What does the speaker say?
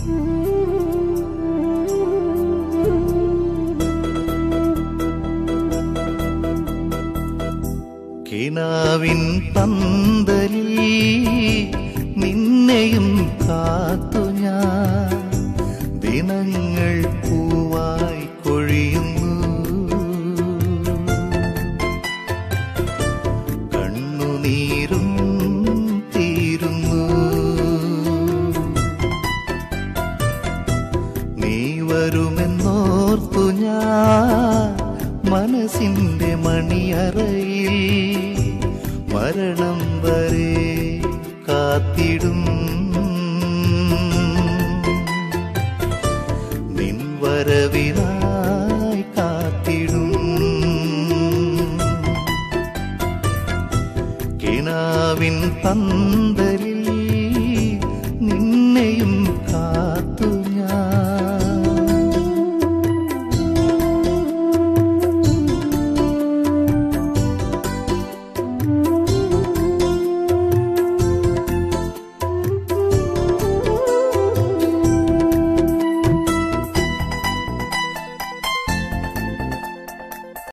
കിനാവിൻ പന്തലിൽ നിന്നെയും കാത്തു ഞാൻ ദിനങ്ങൾ പൂവായി കൊഴിയുന്നു. കണ്ണുനീരും തീരുന്നു. നീ വരുമെന്നോർത്തു ഞാൻ മനസ്സിന്റെ മണിയറയിൽ മരണം വരെ കാത്തിടും. നിൻ വരവിനാ